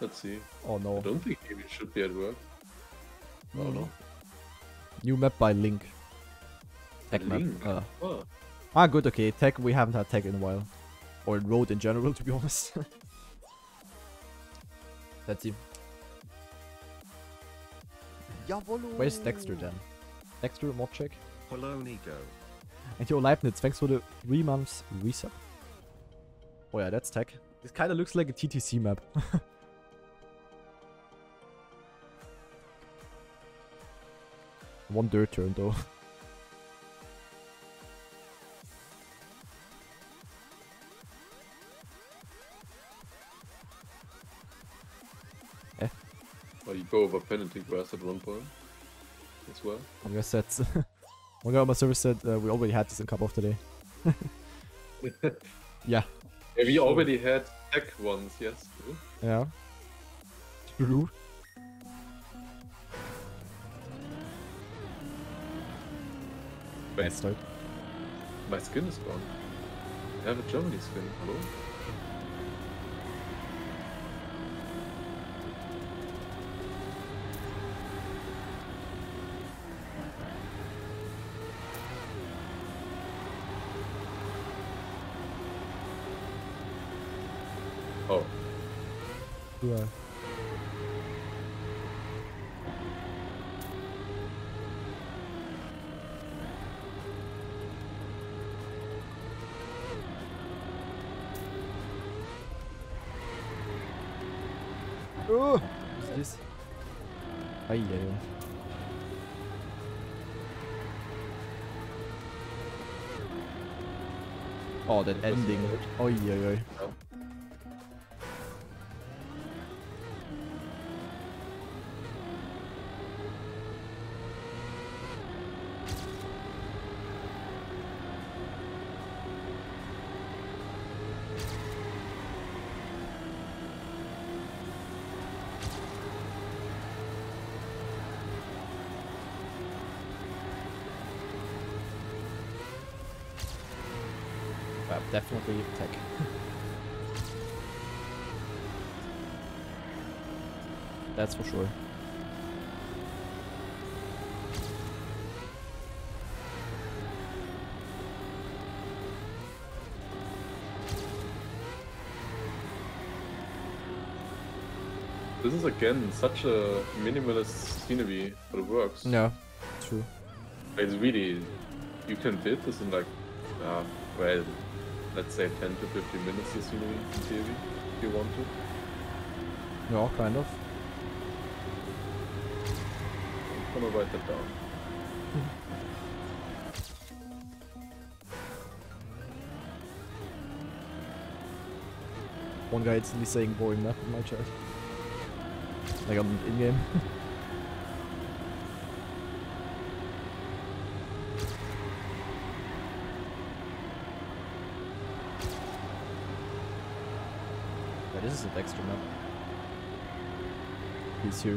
Let's see. Oh no. I don't think it should be at work. Oh no. New map by Link. Tech map. Link? Oh. Ah, good, okay. Tech, we haven't had tech in a while. Or road in general, to be honest. Let's see. Where's Dexter then? Dexter, mod check. Hello, Nico. And yo, Leibniz, thanks for the 3 months resub. Oh yeah, that's tech. This kinda looks like a TTC map. One dirt turn though. Well, you go over penalty grass at one point as well. I guess that's... One guy on my server said we already had this in Cup of today. Yeah. Yeah, we already had tech once, yes. True. Yeah. True. Wait, Nice start. my skin is gone. I have a Germany skin. Hello? Oh. Yeah. Oh, what's this? Ay, ay, ay. Oh, that ending. Oh, yeah, yeah. Definitely tech. That's for sure. This is again such a minimalist scenery, but it works. Yeah, true. It's really, you can build this in like, well, let's say 10 to 15 minutes the scenery in theory, if you want to. Yeah, kind of. I'm gonna write that down. One guy instantly saying boring map in my chat. Like on in-game. Yeah, this is a Dexter map. He's here.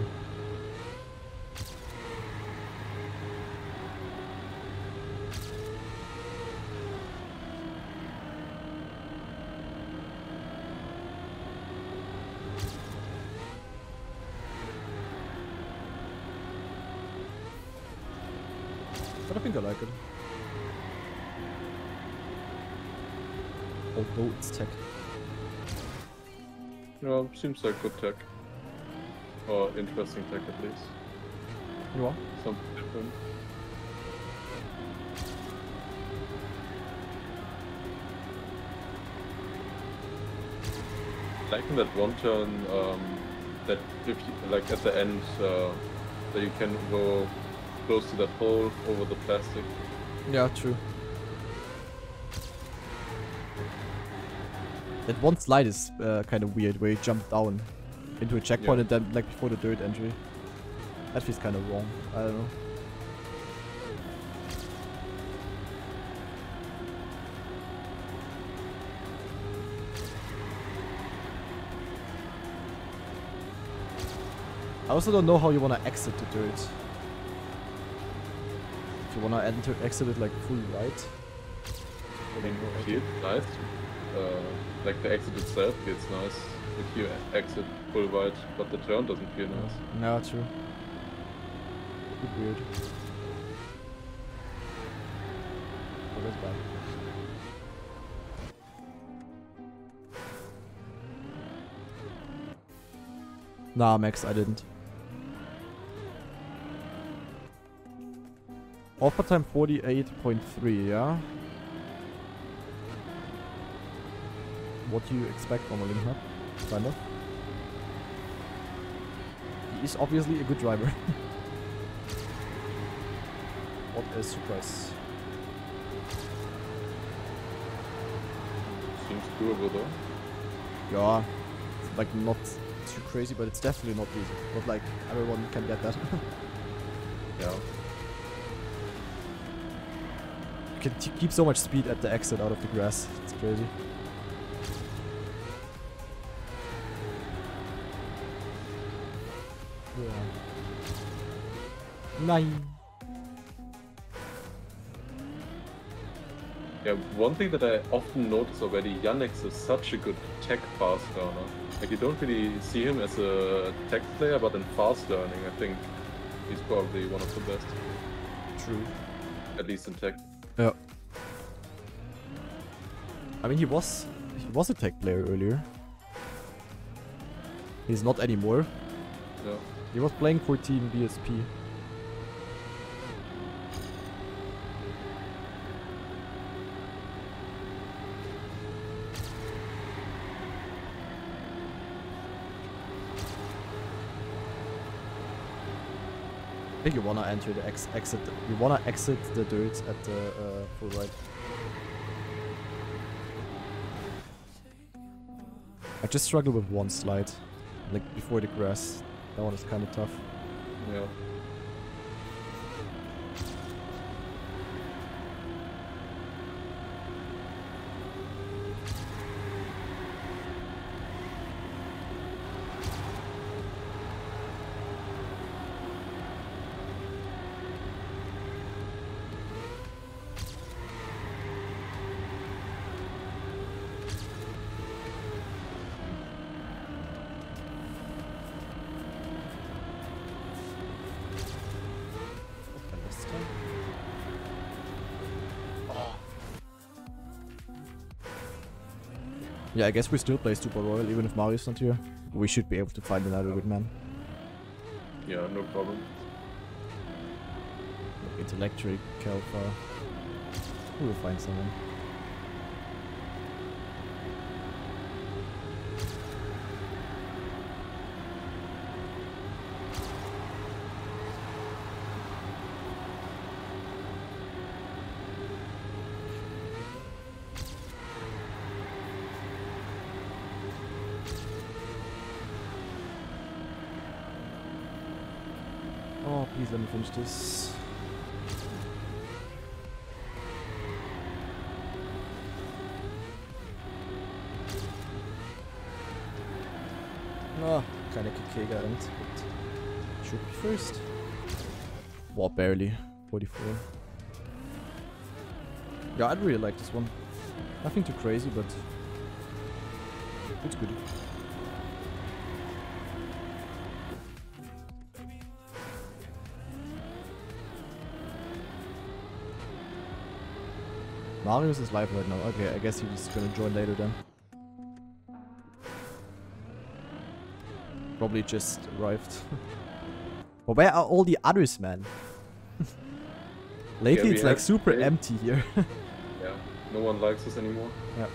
But I think I like it. Although it's tech. Yeah, seems like good tech. Or interesting tech at least. You are? Something different. Liking that one turn, that if you, like at the end, that you can go close to that hole over the plastic. Yeah, true. That one slide is kind of weird, where you jump down into a checkpoint and then like before the dirt entry. That feels kind of wrong. I don't know. I also don't know how you wanna exit the dirt. If you wanna exit it like full right. Shield, nice. like the exit itself feels nice if you exit full wide, but the turn doesn't feel nice. No, true. Bit weird. Oh, that's bad. Nah, Max, I didn't. Offer time 48.3, yeah? What do you expect from a Linknap? Kind of. He is obviously a good driver. What a surprise. Seems doable though. Yeah, it's like not too crazy, but it's definitely not easy. Not like everyone can get that. Yeah. You can keep so much speed at the exit out of the grass. It's crazy. Yeah. Nine. Yeah, one thing that I often notice already, Yannick is such a good tech fast learner. Like you don't really see him as a tech player, but in fast learning, I think he's probably one of the best. True. At least in tech. Yeah. I mean, he was a tech player earlier. He's not anymore. Yeah. He was playing for Team BSP. I think you wanna enter the exit. You wanna exit the dirt at the full right. I just struggle with one slide, like before the grass. That one is kind of tough. Yeah. Yeah, I guess we still play Super Royal even if Mario's not here. We should be able to find another good man. Yeah, no problem. Like Intellectric, Kelfa. We will find someone. Oh, please let me finish this. Oh, kinda KK got it, but should be first. Well, barely. 44. Yeah, I'd really like this one. Nothing too crazy, but it's good. Marius is live right now. Okay, I guess he's gonna join later then. Probably just arrived. But where are all the others, man? Lately it's like super empty here. Yeah, no one likes us anymore. Yeah.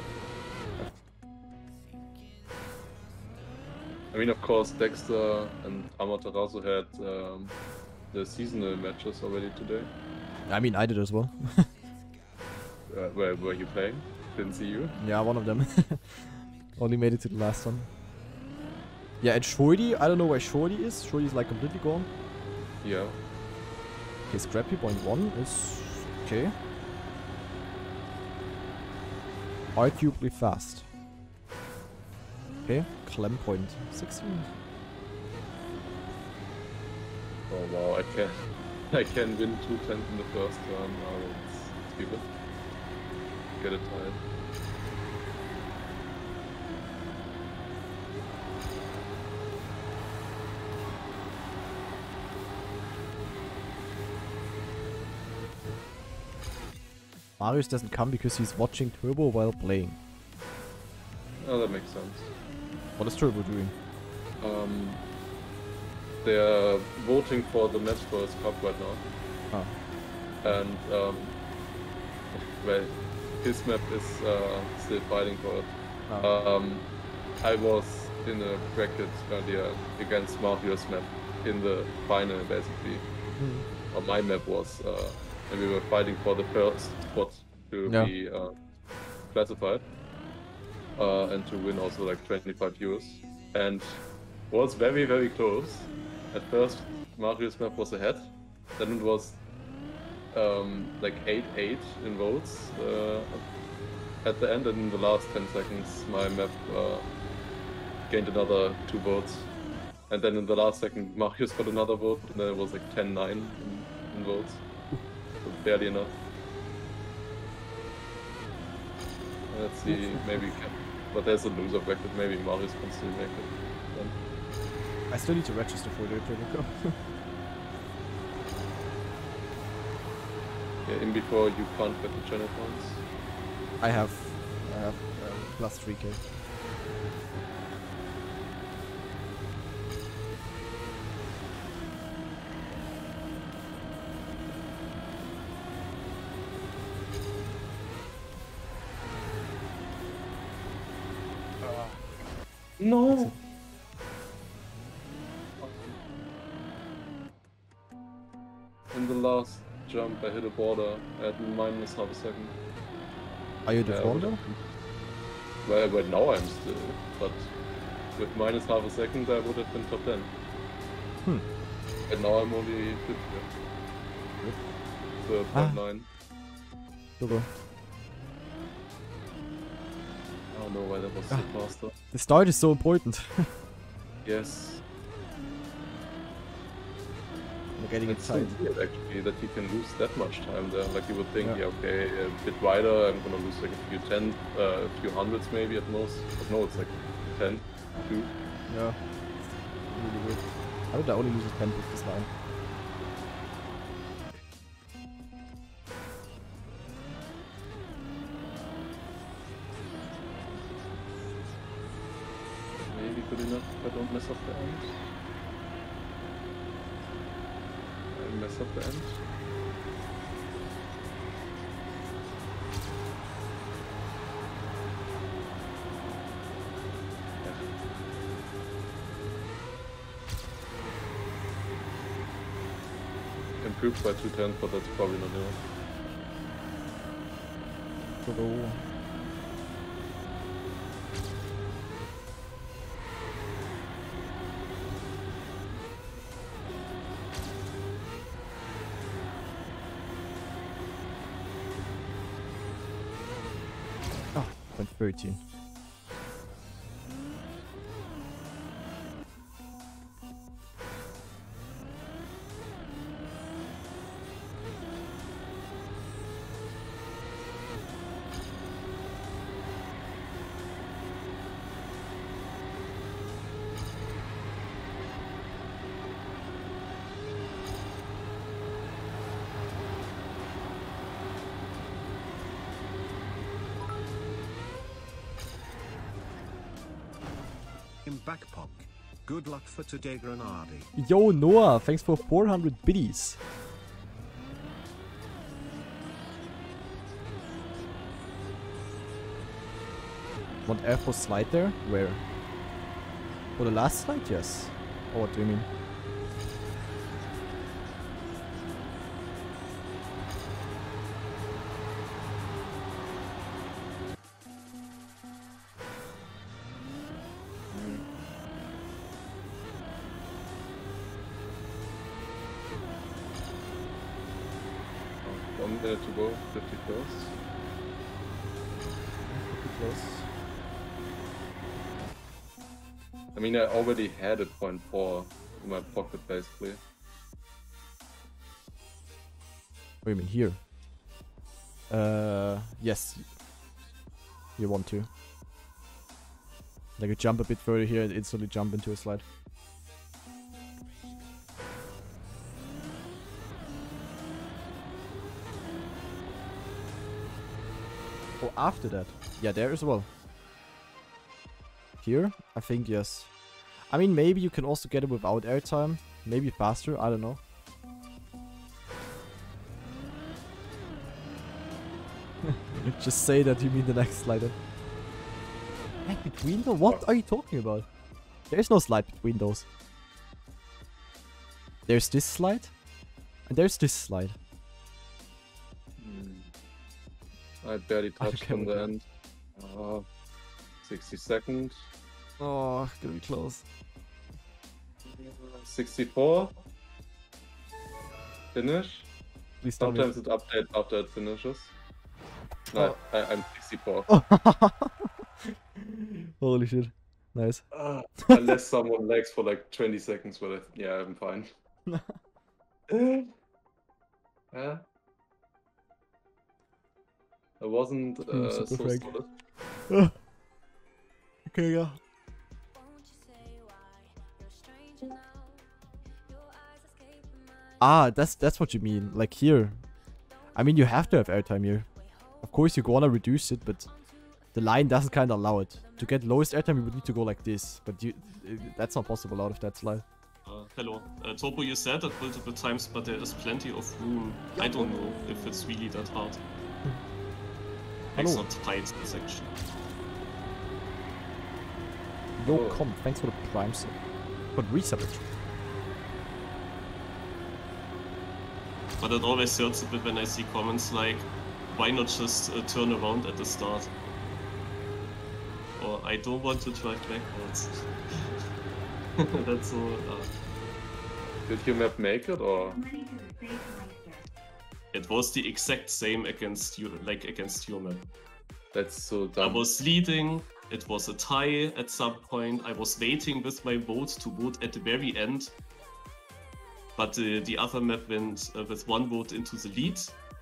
I mean, of course, Dexter and Amaterasu had the seasonal matches already today. I mean, I did as well. Where were you playing? Didn't see you. Yeah, one of them. Only made it to the last one. Yeah, and Shorty, I don't know where Shorty is. Shorty is like completely gone. Yeah. Okay, Scrappy point 1 is okay. Arguably fast. Okay, Clem point 16. Oh wow, I can win 2-10 in the first turn. Oh, it's stupid. Get it tied. Marius doesn't come because he's watching Turbo while playing. Oh, that makes sense. What is Turbo doing? They're voting for the match for his cup right now. Oh. And, well, his map is still fighting for it. Oh. I was in a bracket earlier against Mario's map in the final, basically. Or my map was, and we were fighting for the first spot to be classified. And to win also like 25 euros. And was very, very close. At first, Mario's map was ahead. Then it was like 8-8 in votes at the end, and in the last 10 seconds, my map gained another 2 votes. And then in the last second, Marius got another vote, and then it was like 10-9 in votes. So barely enough. Let's see, maybe we can. But there's a loser bracket, maybe Marius can still make it. Then. I still need to register for the Turbo. Yeah, in before you can't get the channel points. I have plus 3k. No! In the last jump, I hit a border at minus half a second. Are you the founder? Well, right now I'm still, but with minus half a second, I would have been top 10. And now I'm only 50th. So 0.9. Turbo. I don't know why that was so faster. The start is so important. Yes. We're getting It's so excited. weird actually that he can lose that much time there. Like you would think, yeah, okay, a bit wider, I'm gonna lose like a few hundreds maybe at most. But no, it's like 10, 2. Yeah. Really weird. How did I only lose a 10 with this line? Maybe good enough if I don't mess up the end. I mess up the end. Improved by 2/10, but that's probably not enough. Turbo. Oh, 13. Backpop. Good luck for today, Grenadi. Yo, Noah, thanks for 400 biddies. Want air for slide there? Where? For the last slide? Yes. Or what do you mean? To go, 50 close. Pretty close. I mean, I already had a 0.4 in my pocket, basically. What do you mean here? Yes. You want to. Like you jump a bit further here and instantly jump into a slide. Oh, after that. Yeah, there as well. Here? I think yes. I mean, maybe you can also get it without airtime. Maybe faster, I don't know. Just say that you mean the next slider. Like between them? What are you talking about? There's no slide between those. There's this slide. And there's this slide. I barely touched Okay, on the okay. end. 60 seconds. Oh, gonna be close. 64. Finish. Please tell me. Sometimes it updates after it finishes. No, I'm 64. Holy shit. Nice. Unless someone lags for like 20 seconds, but yeah, I'm fine. Yeah. I wasn't so super frank. solid. Okay, yeah. Ah, that's what you mean. Like here. I mean, you have to have airtime here. Of course, you wanna reduce it, but the line doesn't kind of allow it. To get lowest airtime, you would need to go like this, but that's not possible out of that slide. Hello. Turbo, you said that multiple times, but there is plenty of room. I don't know if it's really that hard. It's Hello. not tight, this section. Yo, Oh. come. Thanks for the prime sub. But reset it. But it always hurts a bit when I see comments like, why not just turn around at the start? Or I don't want to drive backwards. That's so... Did your map make it or? It was the exact same against you, like against your map. That's so I dumb. was leading, it was a tie at some point, I was waiting with my vote to vote at the very end. But the other map went with one vote into the lead.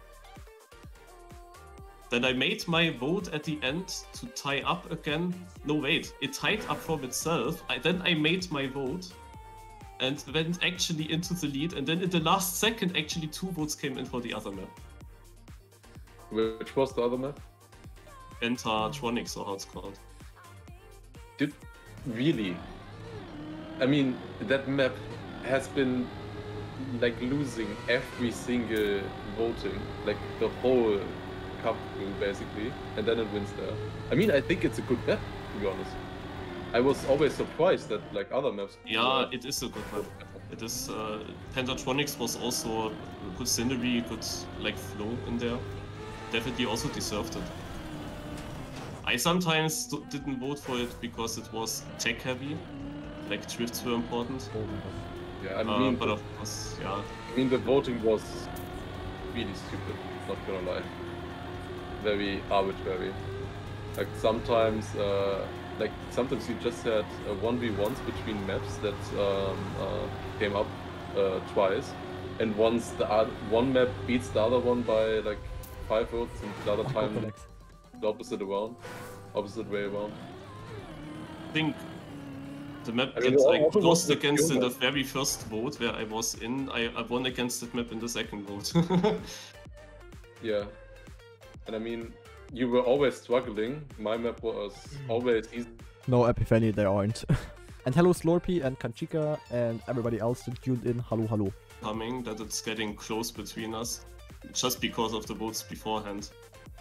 Then I made my vote at the end to tie up again. No, wait, it tied up from itself. Then I made my vote and went actually into the lead. And then in the last second, actually 2 votes came in for the other map. Which was the other map? Pentatronics, or how it's called. Did really? I mean, that map has been like losing every single voting, like the whole cup through basically, and then it wins there. I mean, I think it's a good map, to be honest. I was always surprised that like other maps. Yeah, it is a good map. It is. Pentatronics was also good scenery, good like flow in there. Definitely also deserved it. I sometimes didn't vote for it because it was tech heavy, like drifts were important. Oh my god. Yeah, I mean, But of course, yeah. I mean, the voting was really stupid. Not gonna lie, very arbitrary. Like sometimes you just had 1v1s between maps that came up twice, and once one map beats the other one by like 5 votes, and the other time Connect. the opposite way around. I think the map I mean, that I also lost was against in the human. very first vote where I was in, I won against that map in the second vote. Yeah, and I mean, you were always struggling. My map was always easy. No Epiphany, there aren't. And hello Slorpy and Kanchika and everybody else that tuned in. Hello, hello. Coming, that it's getting close between us, just because of the votes beforehand.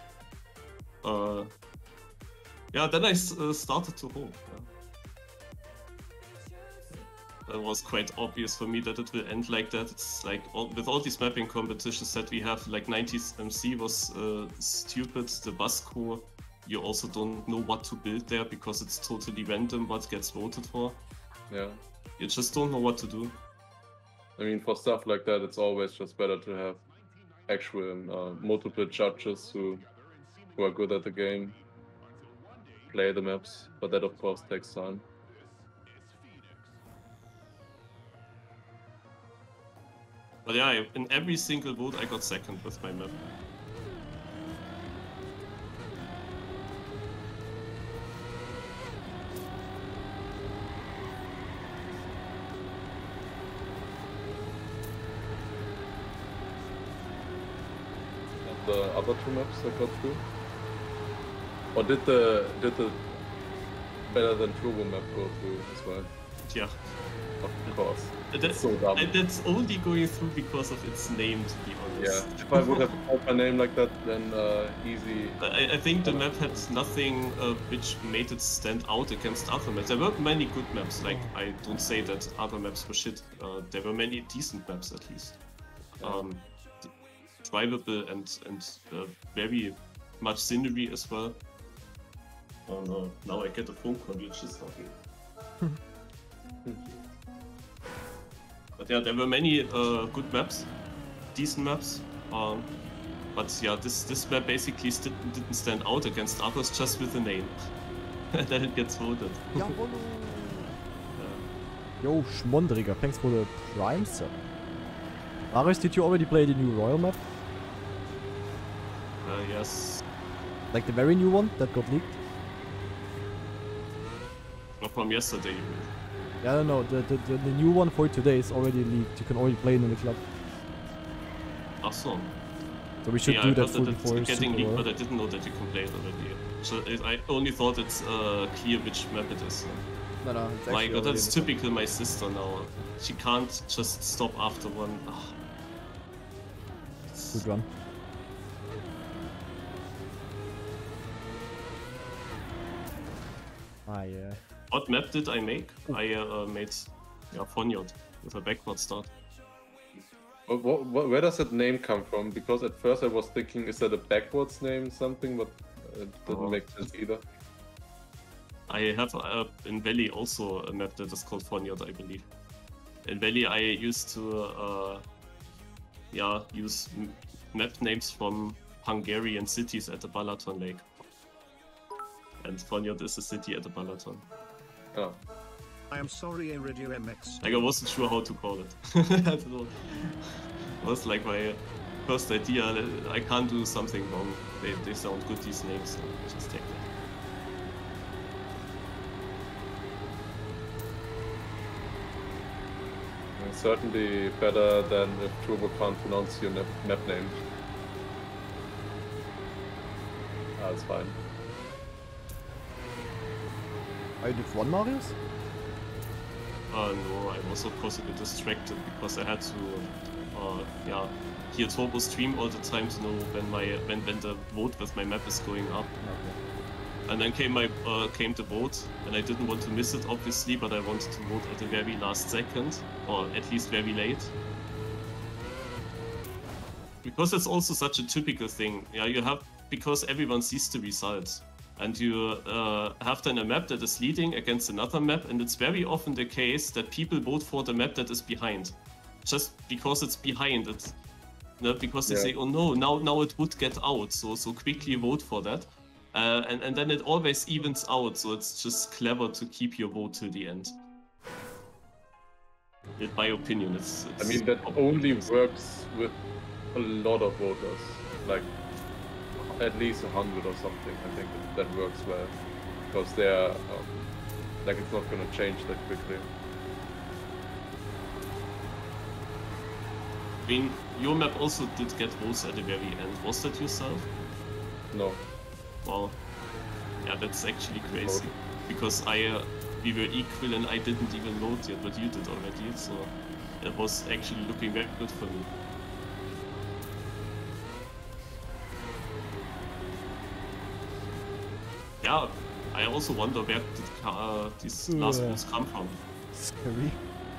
Yeah, then I started to hope. Yeah. That was quite obvious for me that it will end like that. It's like with all these mapping competitions that we have, like 90s MC was stupid. The Basco, you also don't know what to build there because it's totally random what gets voted for. Yeah, You just don't know what to do. I mean, for stuff like that, it's always just better to have actual multiple judges who are good at the game, play the maps, but that of course takes time. But yeah, in every single vote I got second with my map. And the other 2 maps that got through. Or did the better than turbo map go through as well? Yeah. Of course. That's, so dumb. and that's only going through because of its name, to be honest. Yeah. If I would have called my name like that, then easy. I think the map had nothing which made it stand out against other maps. There were many good maps, like I don't say that other maps were shit. There were many decent maps at least. Drivable and very much scenery as well. Oh no, now I get a phone call, you're just talking. But yeah, there were many good maps, decent maps. But yeah, this map basically didn't stand out against others just with the name. Then it gets voted. Yo, Schmondriger, thanks for the Prime sub. Marius, did you already play the new Royal map? Yes. Like the very new one that got leaked? Not from yesterday, you mean? Yeah, no, the new one for today is already leaked. You can already play it in the club. Ach so. So we should Yeah, do I that heard full that before it's getting Super leaked, Bowl. but I didn't know that you can play it already. So I only thought it's clear which map it is. No, no, it's My actually god, already that's in the club. typical my sister now. She can't just stop after one. Ugh. Good run. Ah, yeah. What map did I make? I made Fonyard with a backward start. Where does that name come from? Because at first I was thinking, is that a backwards name, something, but it didn't make sense either. I have in Valley also a map that is called Fonyard, I believe. In Valley I used to use map names from Hungarian cities at the Balaton Lake. And Fonyard is a city at the Balaton. Oh. I am sorry, Iridio MX. Like I wasn't sure how to call it. I don't know. It was like my first idea. I can't do something wrong. They sound good, these names, so just take that. And certainly better than if Turbo can't pronounce your map name. Ah, it's fine. Are you div 1, Marius? No, I was of course a bit distracted because I had to hear Turbo stream all the time to know when the vote with my map is going up. Okay. And then came the vote, and I didn't want to miss it obviously, but I wanted to vote at the very last second, or at least very late. Because it's also such a typical thing. Yeah, because everyone sees the results. And you have then a map that is leading against another map, and it's very often the case that people vote for the map that is behind. Just because it's behind it. Because they say, oh no, now it would get out, so quickly vote for that. And then it always evens out, so it's just clever to keep your vote till the end. In my opinion, it's I mean, that only works with a lot of voters. Like, at least 100 or something. I think that works well. Because they're, like, it's not gonna change that quickly. I mean, your map also did get votes at the very end. Was that yourself? No. Wow. Yeah, that's actually crazy. Because we were equal and I didn't even vote yet, but you did already, so it was actually looking very good for me. Yeah, I also wonder where did these last votes come from. Scary.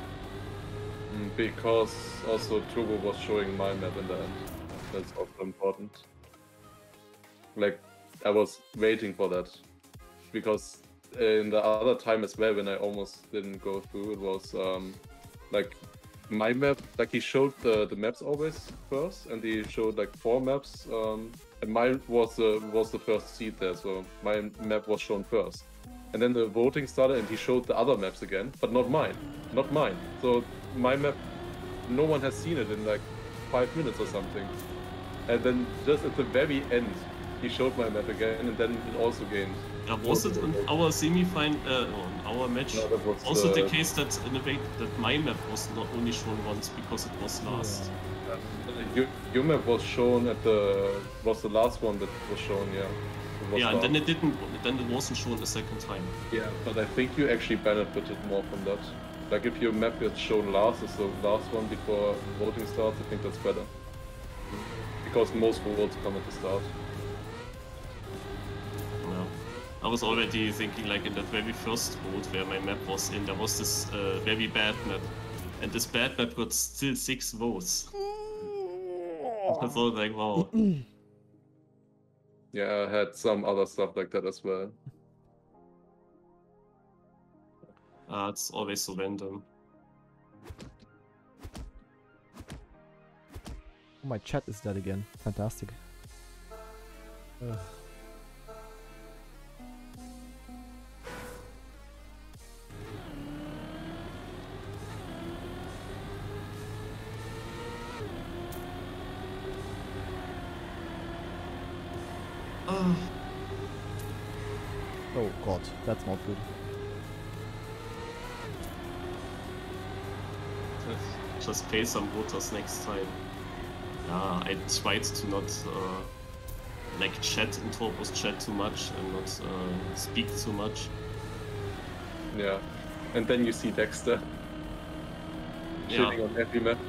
Because also Turbo was showing my map in the end. That's also important. Like, I was waiting for that. Because in the other time as well, when I almost didn't go through, it was like my map, like he showed the maps always first, and he showed like 4 maps, and mine was the first seed there, so my map was shown first. And then the voting started, and he showed the other maps again, but not mine. So my map, no one has seen it in like 5 minutes or something. And then just at the very end, he showed my map again, and then it also gained. Was it in our semi-final, our match, No, that was, also the case that in a way that my map was not only shown once because it was last? Your map was shown at was the last one that was shown, yeah. was Yeah, and then bad. it wasn't shown a second time. Yeah, but I think you actually benefited more from that. Like if your map gets shown last as the last one before voting starts, I think that's better. Because most votes come at the start. Yeah. I was already thinking like in that very first vote where my map was in, there was this very bad map. And this bad map got still 6 votes. I thought like, wow. Yeah, I had some other stuff like that as well. It's always so random. Oh, my chat is dead again. Fantastic. Ugh. Oh god, that's not good. Just pay some voters next time. Yeah, I tried to not like chat in Turbo's chat too much and not speak too much. Yeah. And then you see Dexter shitting on every map.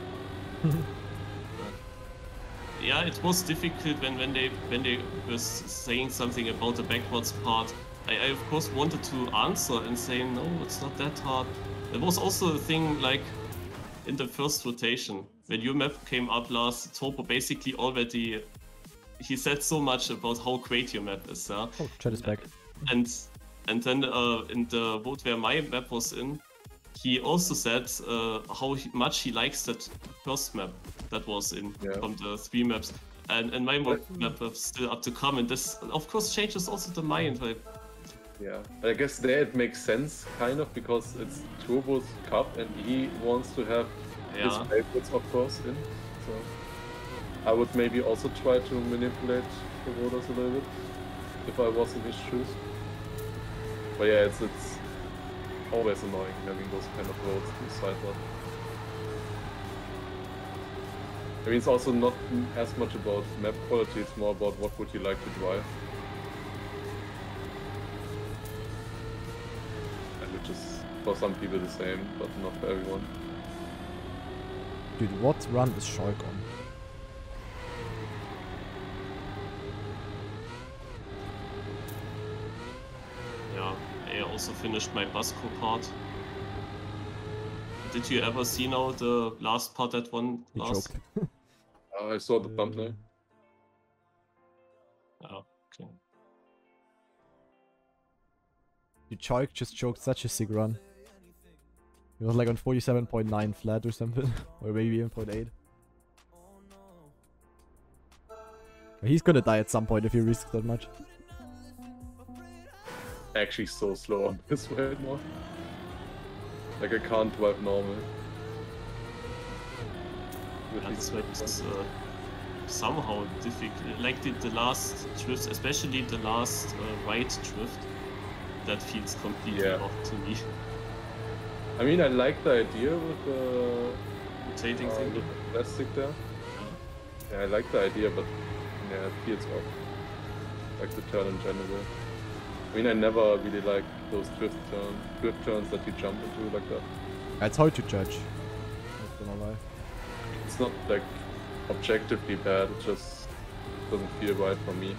Yeah, it was difficult when they were saying something about the backwards part. I of course wanted to answer and say no, it's not that hard. There was also a thing like in the first rotation when your map came up last. Turbo basically already he said so much about how great your map is. Yeah? Oh, chat is back. And then in the vote where my map was in, he also said how much he likes that first map that was in from the 3 maps. And my map was still up to come, and this of course changes also the mind. Like, yeah, I guess there it makes sense, kind of, because it's Turbo's cup and he wants to have his favorites, of course, in. So I would maybe also try to manipulate the voters a little bit if I was in his shoes. But yeah, it's always annoying having those kind of votes to decide that. I mean, it's also not as much about map quality, it's more about what would you like to drive. And which is for some people the same, but not for everyone. Dude, what run is Shark on? yeah, I also finished my Basco part. Did you ever see now the last part that one He last? choked. I saw the thumbnail. Oh, okay. Dude, Shark just choked such a sick run. He was like on 47.9 flat or something. Or maybe even 0.8. He's gonna die at some point if he risks that much. Actually so slow on this right now. Like I can't drive normal. Yeah, this way is somehow difficult. Like the last drift, especially the last right drift, that feels completely off to me. I mean, I like the idea with the rotating thing. With the plastic there. Yeah, I like the idea, but yeah, it feels off. Like the turn in general. I mean, I never really like those drift turns that you jump into like that. It's hard to judge. Not gonna lie. It's not like objectively bad, it just doesn't feel right for me.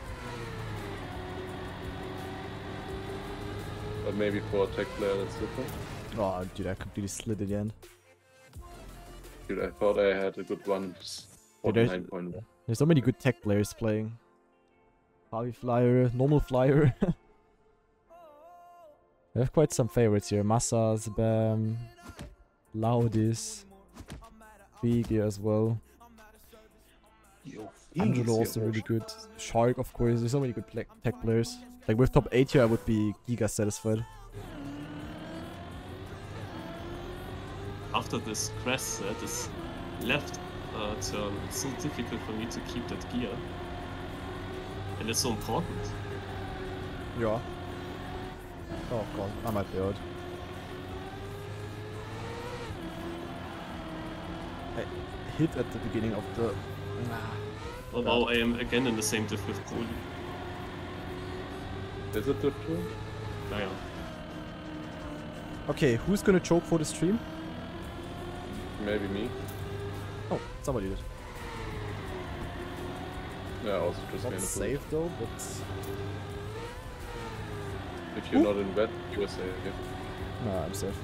But maybe for a tech player that's different. Oh, dude, I completely slid at the end. Dude, I thought I had a good run. Dude, 49.1. there's so many good tech players playing. Harvey Flyer, Normal Flyer. I have quite some favorites here. Massa, Zbam, Laudis, Figi as well. Angelo also really good. Shark, of course. There's so many good tech players. Like with top 8 here, I would be giga satisfied. After this crash, this left turn, it's so difficult for me to keep that gear. And it's so important. Yeah. Oh god, I might be out. I hit at the beginning of the... Although I am again in the same diff with Poli. Is it Div 2? Naja. Okay, who's gonna choke for the stream? Maybe me. Oh, somebody did. Yeah, also just Not made a safe though, but If you're not in wet, you are safe. no, I'm safe.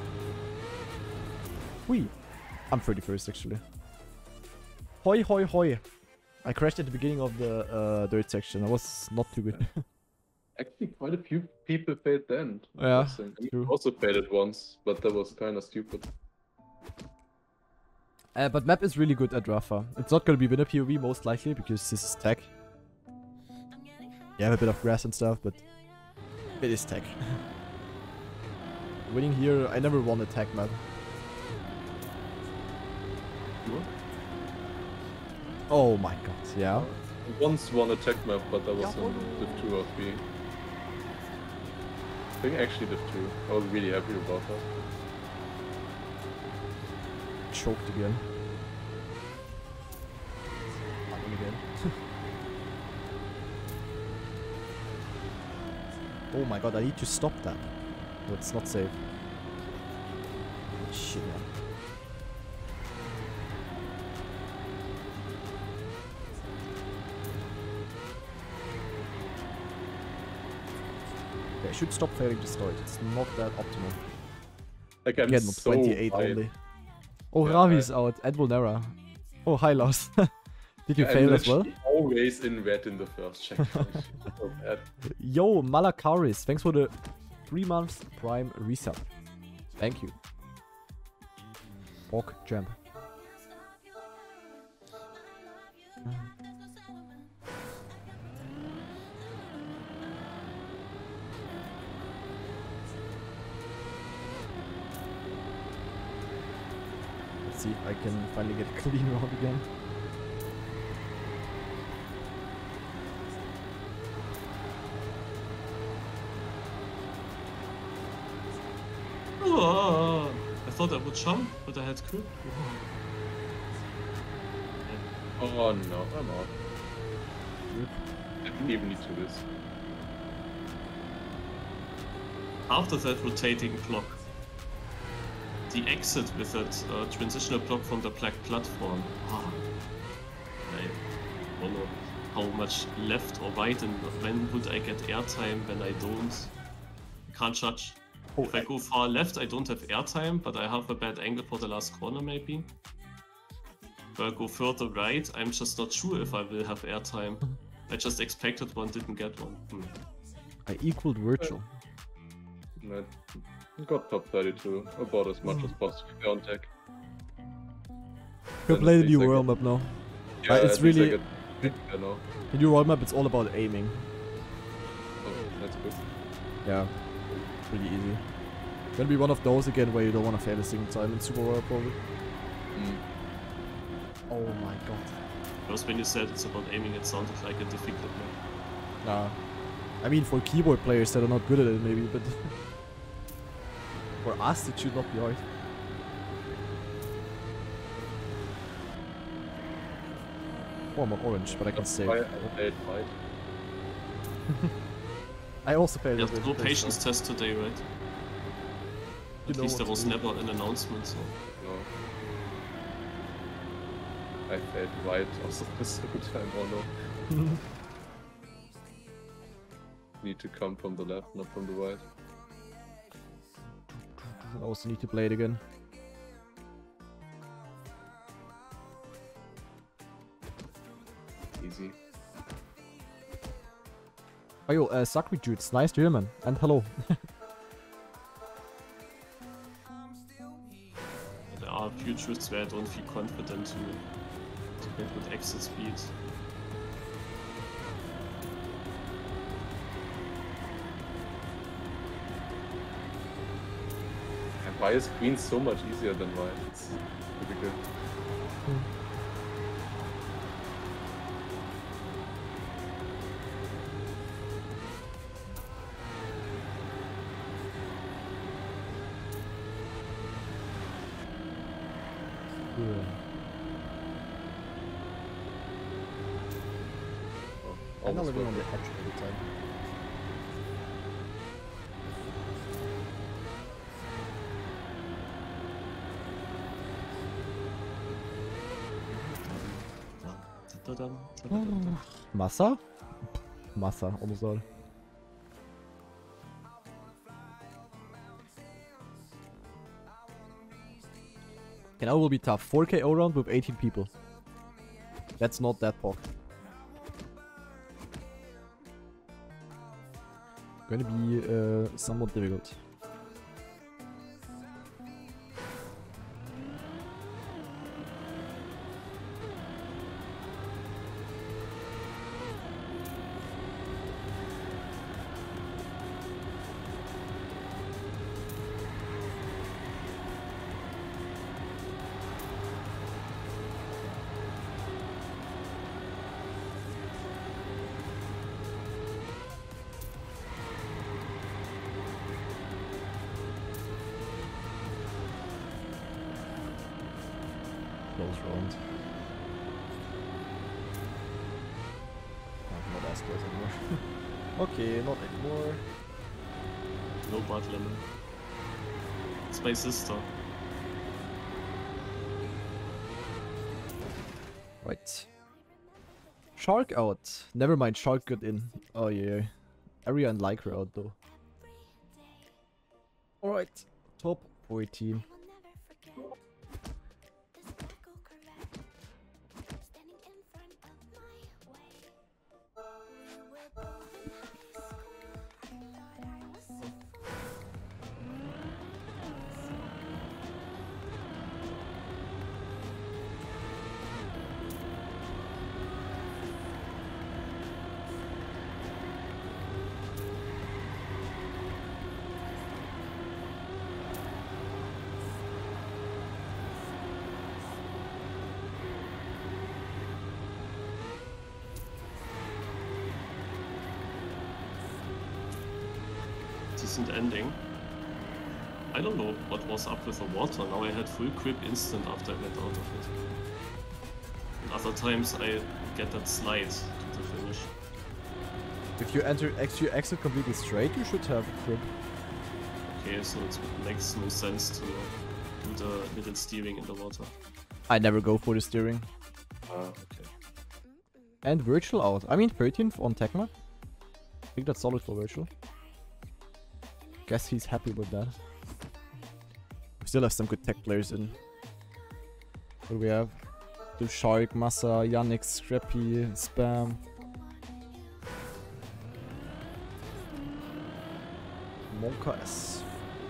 Whee! I'm 31st actually. Hoi hoi hoi! I crashed at the beginning of the dirt section. I was not too good. Actually, quite a few people failed then. Yeah, Interesting. I true. also failed it once, but that was kind of stupid. But map is really good at Rafa. It's not gonna be winner POV most likely because this is tech. You have a bit of grass and stuff, but it is tech. Winning here, I never won a tech map. You? Oh my god, yeah. I once won a tech map, but that was in Div 2 or 3. I think actually Div 2. I was really happy about that. Choked again. Fucking again. Oh my god, I need to stop that. No, it's not safe. Shit, man. Okay, I should stop failing to start. It's not that optimal. Like I'm Again, so 28 wide. only. Oh, Yeah, Ravi's out. And Volnera. Oh, hi, Lars. Did you I'm fail as well? literally always in red in the first checkpoint. So bad. Yo, Malakaris, thanks for the 3 months Prime resub. Thank you. Orc jump. Let's see if I can finally get a clean round again. Oh, I thought I would jump, but I had crew. Oh no, I'm out. I didn't even need to do this. After that rotating block, the exit with that transitional block from the black platform. I don't know how much left or right and when would I get airtime when I don't. I can't judge. Oh, If I go far left, I don't have airtime, but I have a bad angle for the last corner maybe. If I go further right, I'm just not sure if I will have airtime. I just expected one, didn't get one. I equaled virtual. I got top 32, about as much as possible on tech. You Then play at the new least I world get- map now. Yeah, it's at least I really- get big, you know. The new world map, it's all about aiming. Oh, that's good. Yeah, pretty easy. Gonna be one of those again where you don't want to fail a single time in Super Royal probably. Mm. Oh my god. Because when you said it's about aiming, it sounded like a difficult map. Nah. I mean, for keyboard players that are not good at it maybe, but... for us, it should not be hard. Oh, I'm on orange, but I can save. I played white. I also failed There's it. no patience test today, right? You At know least there what was to do. never an announcement, so. No. I played white also the second time, oh no. Need to come from the left, not from the right. I also need to play it again. Easy. Oh yo, Sakri Judes, nice to hear, man. And hello. There are a few truths where I don't feel confident to get good exit speed. And why is green so much easier than white? It's pretty good. I'm not Almost living on the perfect. edge all the time. Tadam, Oh. tadam. Massa? Massa, almost all. Okay, now will be tough. 4 KO round with 18 people. That's not that POC. Gonna be somewhat difficult. Close round. Oh, not as close anymore. Okay, not anymore. No Bart Lemon. It's my sister. Right. Shark out. Never mind, Shark got in. Oh yeah. Area and Lycra out though. Alright. Top 14. Decent ending. I don't know what was up with the water. Now I had full grip instant after I went out of it. And other times I get that slide to the finish. If you enter exit completely straight, you should have a grip. Okay, so it makes no sense to do the middle steering in the water. I never go for the steering. Okay. And Virtual out. I mean 13th on Tecma. I think that's solid for Virtual. Guess he's happy with that. We still have some good tech players in. What do we have? The Shark, Massa, Yannick, Scrappy, Spam. Monka S.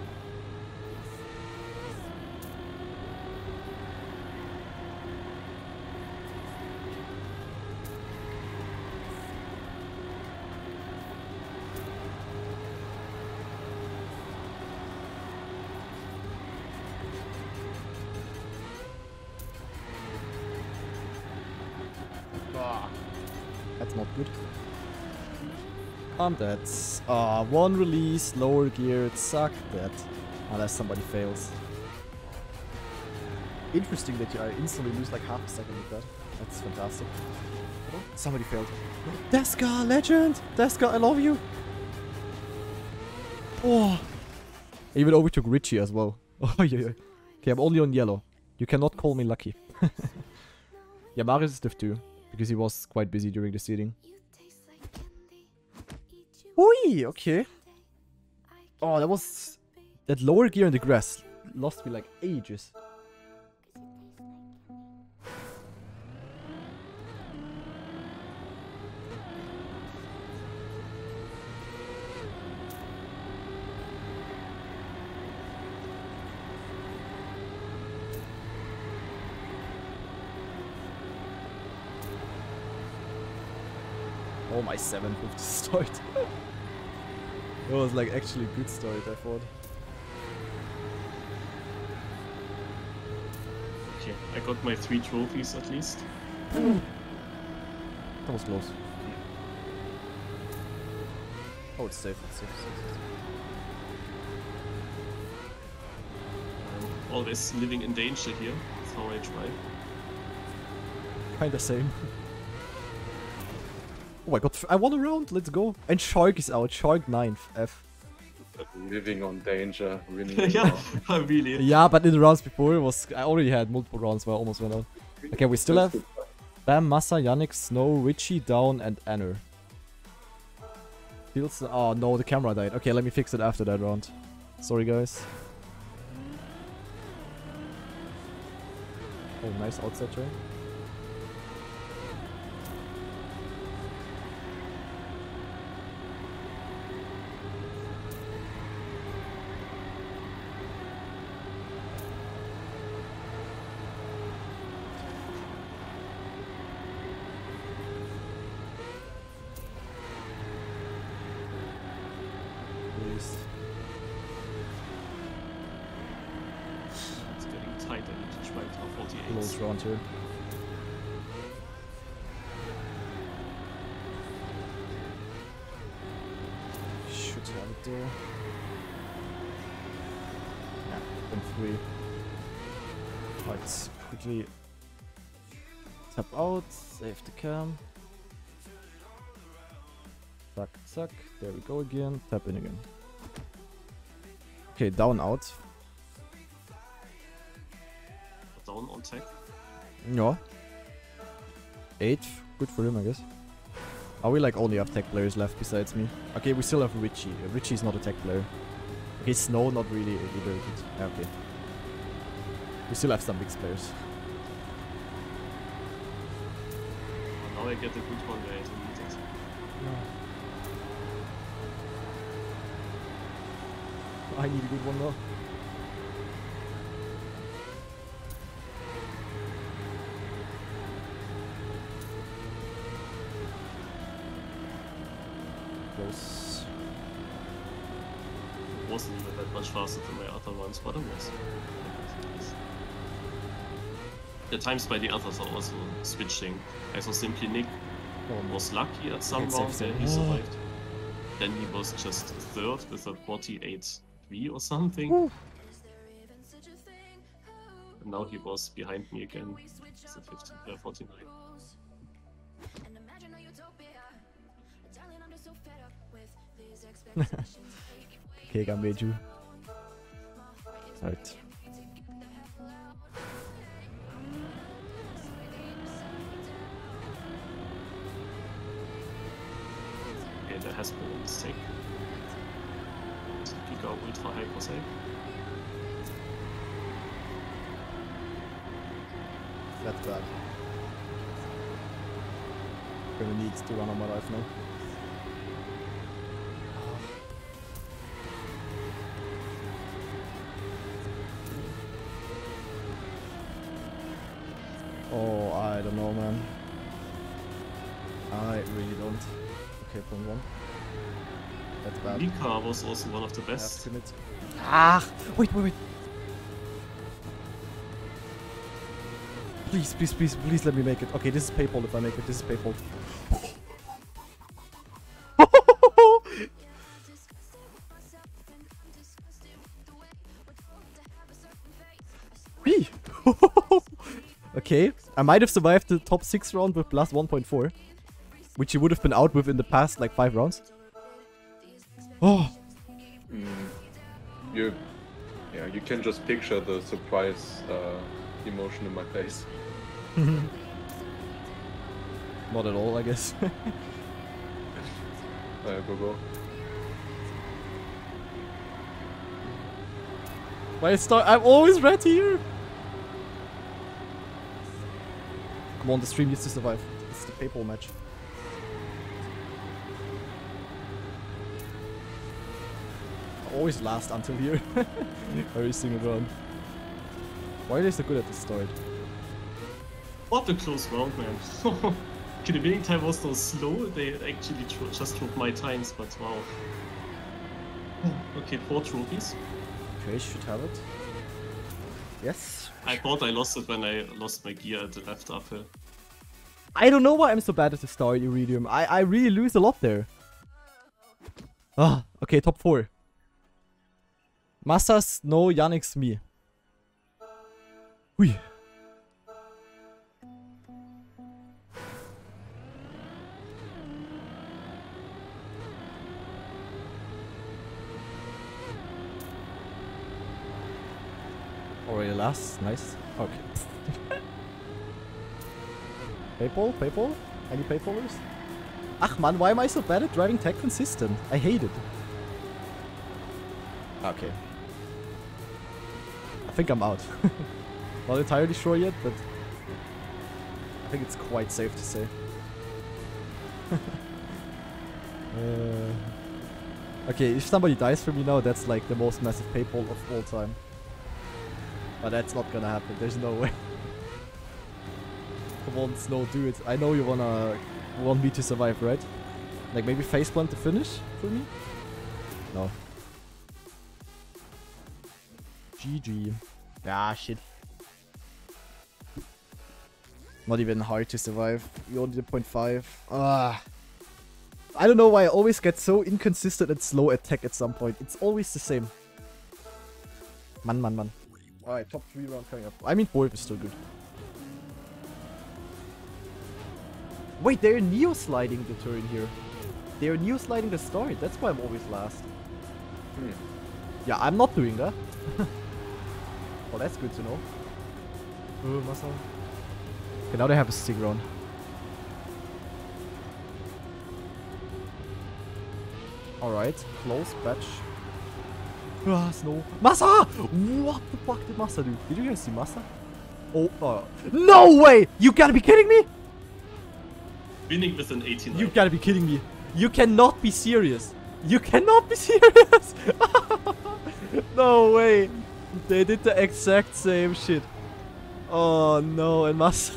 That's not good. That's one release, lower gear, suck that. Unless somebody fails. Interesting that you instantly lose like half a second with that. That's fantastic. Oh, somebody failed. Deska, legend! Deska, I love you! Oh! I even overtook Richie as well. Oh, yeah. Okay, I'm only on yellow. You cannot call me lucky. Yeah, Marius is div 2. Because he was quite busy during the seeding. Oi, okay. Oh, that was... That lower gear in the grass lost me like ages. Oh, my 750 start. It was like actually a good start, I thought. Okay, I got my 3 trophies at least. That was close. Oh, it's safe, it's safe, it's safe. Always living in danger here. That's how I try. Kinda same. Oh my god, I won a round, let's go. And Shark is out, Shark 9th, F. Living on danger, winning. Yeah, really. Yeah, but in the rounds before, I already had multiple rounds where I almost went out. Okay, we still have... Bam, Massa, Yannick, Snow, Richie, Down, and Anner. Feels. Oh no, the camera died. Okay, let me fix it after that round. Sorry, guys. Oh, nice outside try. It's getting tight. I need to try for 48. Close round here. Should have it there. Yeah, and 3. Right, quickly tap out, save the cam. Zack, zack. There we go again. Tap in again. Okay, down out. Down on tech. Yeah. 8. Good for him, I guess. Are we like only have tech players left besides me? Okay, we still have Richie. Richie's not a tech player. Okay, Snow not really either. Yeah, okay. We still have some mixed players. Now I get a good one where I don't need it. I need a good one though. Close. It wasn't even that much faster than my other ones, but it was. The times by the others are also switching. I saw Simply Nick was lucky at some Can't round save where them. he survived. Then he was just third with a 48-3 or something. And now he was behind me again. It's a 49. Okay, I made you. Right. Okay, there has been a mistake. Giga Ultra Hyper Save. That's bad. Gonna need to run on my life now. Oh, I don't know, man. I really don't. Okay, point 1. That's bad. Mika was also one of the I have best. to admit. Ah! Wait. Please let me make it. Okay, this is PayPal if I make it. This is PayPal. Whee! Okay, I might have survived the top 6 round with plus 1.4. Which you would have been out with in the past like 5 rounds. Oh! You can just picture the surprise emotion in my face. Not at all, I guess. Go. Why start? I'm always red here! Come on, the stream needs to survive. It's the PayPal match. I always last until here. Every single round. Why are they so good at the start? What a close round, man. Okay, the winning time was so slow, they actually just took my times, but wow. Okay, 4 trophies. Okay, should have it. Yes. I thought I lost it when I lost my gear at the left uphill. I don't know why I'm so bad at the start, Iridium. I really lose a lot there. Ah, okay, top 4. Massas, no, Yannick's me. Hui. Already last, nice. Okay. Paypal? Paypal? Any paypalers? Ach man, why am I so bad at driving tech consistent? I hate it. Okay. I think I'm out. Not entirely sure yet, but I think it's quite safe to say. Okay, if somebody dies for me now, that's like the most massive paypal of all time. But that's not gonna happen, there's no way. Come on, Snow, do it. I know you want me to survive, right? Like maybe faceplant to finish for me? No. GG. Ah, shit. Not even hard to survive. You only did 0.5. Ah. I don't know why I always get so inconsistent and slow at tech at some point. It's always the same. Man. Alright, top 3 round coming up. I mean, Borv is still good. Wait, they're neo-sliding the turn here. They're neo-sliding the start. That's why I'm always last. Yeah, I'm not doing that. Well, that's good to know. Muscle. Okay, now they have a stick round. Alright, close batch. Ah, Snow. Massa! What the fuck did Massa do? Did you guys see Massa? Oh, no way! You gotta be kidding me! Winning with an 89. You gotta be kidding me. You cannot be serious. You cannot be serious. No way. They did the exact same shit. Oh no, and Massa.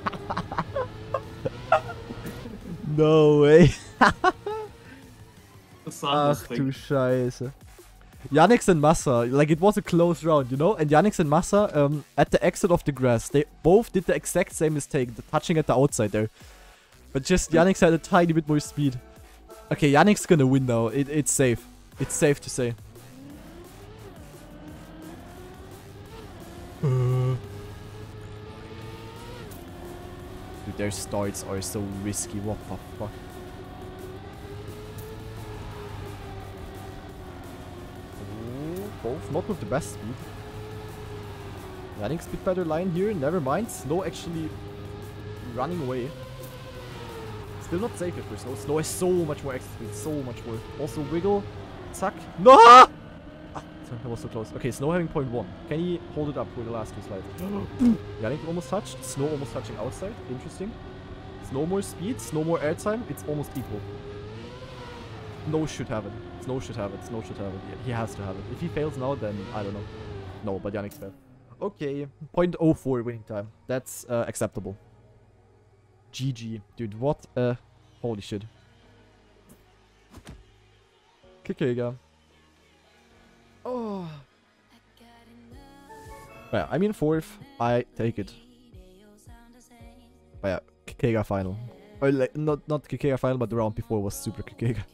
No way. Ach du Scheiße. Yannick's and Massa, like it was a close round, you know? And Yannick's and Massa, at the exit of the grass, they both did the exact same mistake, the touching at the outside there. But just Yannick's had a tiny bit more speed. Okay, Yannick's gonna win now. It's safe. It's safe to say. Dude, their starts are so risky. What the fuck? Both not with the best speed. Yannick's bit better line here. Never mind. Snow actually running away. Still not safe for Snow. Snow has so much more extra speed. So much more. Also wiggle. Zack. No! Ah! That was so close. Okay, Snow having 0.1. Can he hold it up for the last 2 slides? Yannick almost touched. Snow almost touching outside. Interesting. Snow more speed. Snow more airtime. It's almost equal. Snow should have it. Snow should have it. Snow should have it. Yeah, he has to have it. If he fails now, then I don't know. No, but Yannick's failed. Okay. 0.04 winning time. That's acceptable. GG. Dude, what a... Holy shit. Kikega. Oh. Yeah, I mean 4th. I take it. But yeah, Kikega final. Or like, not Kikega final, but the round before was super Kikega.